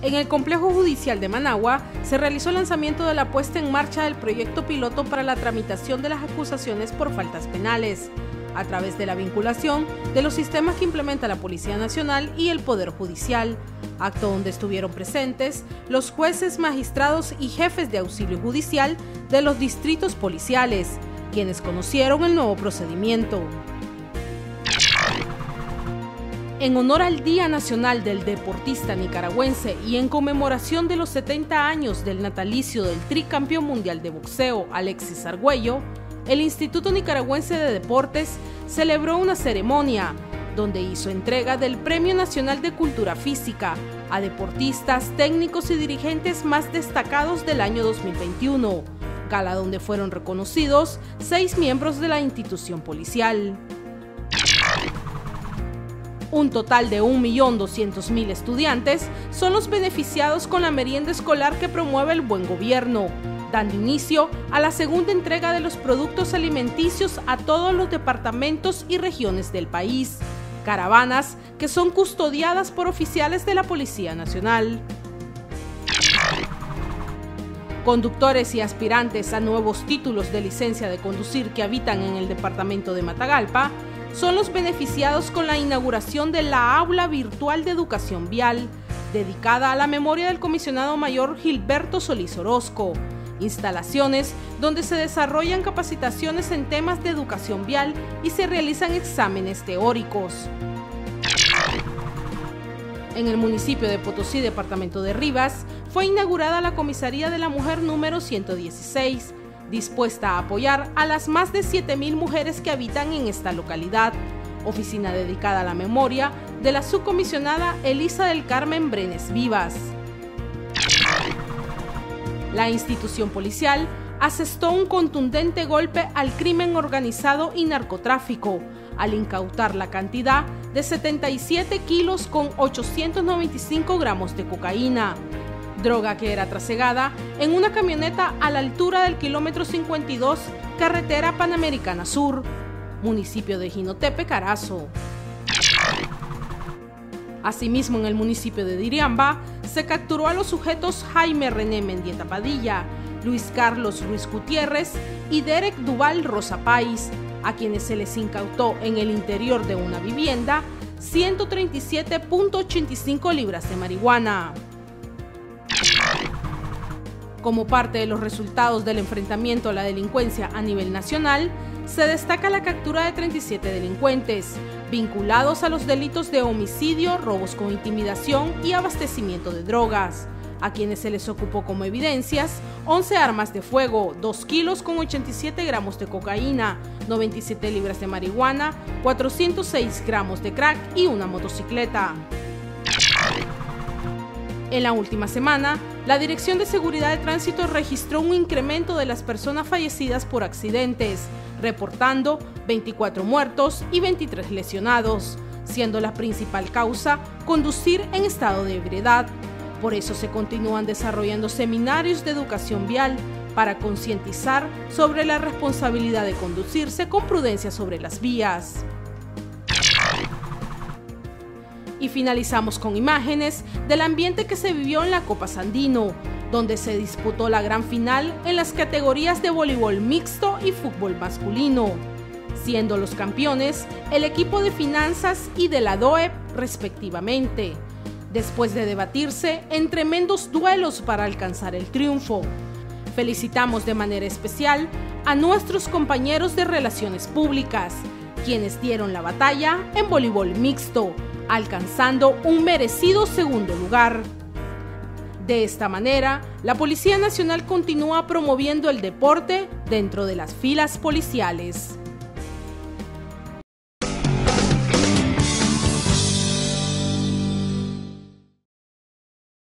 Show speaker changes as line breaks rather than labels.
En el Complejo Judicial de Managua se realizó el lanzamiento de la puesta en marcha del proyecto piloto para la tramitación de las acusaciones por faltas penales, a través de la vinculación de los sistemas que implementa la Policía Nacional y el Poder Judicial, acto donde estuvieron presentes los jueces, magistrados y jefes de auxilio judicial de los distritos policiales, quienes conocieron el nuevo procedimiento. En honor al Día Nacional del Deportista Nicaragüense y en conmemoración de los 70 años del natalicio del tricampeón mundial de boxeo Alexis Argüello, el Instituto Nicaragüense de Deportes celebró una ceremonia donde hizo entrega del Premio Nacional de Cultura Física a deportistas, técnicos y dirigentes más destacados del año 2021, gala donde fueron reconocidos 6 miembros de la institución policial. Un total de 1.200.000 estudiantes son los beneficiados con la merienda escolar que promueve el buen gobierno, dando inicio a la segunda entrega de los productos alimenticios a todos los departamentos y regiones del país, caravanas que son custodiadas por oficiales de la Policía Nacional. Conductores y aspirantes a nuevos títulos de licencia de conducir que habitan en el departamento de Matagalpa son los beneficiados con la inauguración de la Aula Virtual de Educación Vial, dedicada a la memoria del comisionado mayor Gilberto Solís Orozco, instalaciones donde se desarrollan capacitaciones en temas de educación vial y se realizan exámenes teóricos. En el municipio de Potosí, departamento de Rivas, fue inaugurada la Comisaría de la Mujer número 116, dispuesta a apoyar a las más de 7.000 mujeres que habitan en esta localidad, oficina dedicada a la memoria de la subcomisionada Elisa del Carmen Brenes Vivas. La institución policial asestó un contundente golpe al crimen organizado y narcotráfico, al incautar la cantidad de 77 kilos con 895 gramos de cocaína, droga que era trasegada en una camioneta a la altura del kilómetro 52, carretera Panamericana Sur, municipio de Jinotepe, Carazo. Asimismo, en el municipio de Diriamba, se capturó a los sujetos Jaime René Mendieta Padilla, Luis Carlos Ruiz Gutiérrez y Derek Duval Rosa Pais, a quienes se les incautó en el interior de una vivienda 137.85 libras de marihuana. Como parte de los resultados del enfrentamiento a la delincuencia a nivel nacional, se destaca la captura de 37 delincuentes, vinculados a los delitos de homicidio, robos con intimidación y abastecimiento de drogas, a quienes se les ocupó como evidencias 11 armas de fuego, 2 kilos con 87 gramos de cocaína, 97 libras de marihuana, 406 gramos de crack y una motocicleta. En la última semana, la Dirección de Seguridad de Tránsito registró un incremento de las personas fallecidas por accidentes, reportando 24 muertos y 23 lesionados, siendo la principal causa conducir en estado de ebriedad. Por eso se continúan desarrollando seminarios de educación vial para concientizar sobre la responsabilidad de conducirse con prudencia sobre las vías. Y finalizamos con imágenes del ambiente que se vivió en la Copa Sandino, donde se disputó la gran final en las categorías de voleibol mixto y fútbol masculino, siendo los campeones el equipo de finanzas y de la DOEP respectivamente, después de debatirse en tremendos duelos para alcanzar el triunfo. Felicitamos de manera especial a nuestros compañeros de Relaciones Públicas, quienes dieron la batalla en voleibol mixto, alcanzando un merecido segundo lugar. De esta manera, la Policía Nacional continúa promoviendo el deporte dentro de las filas policiales.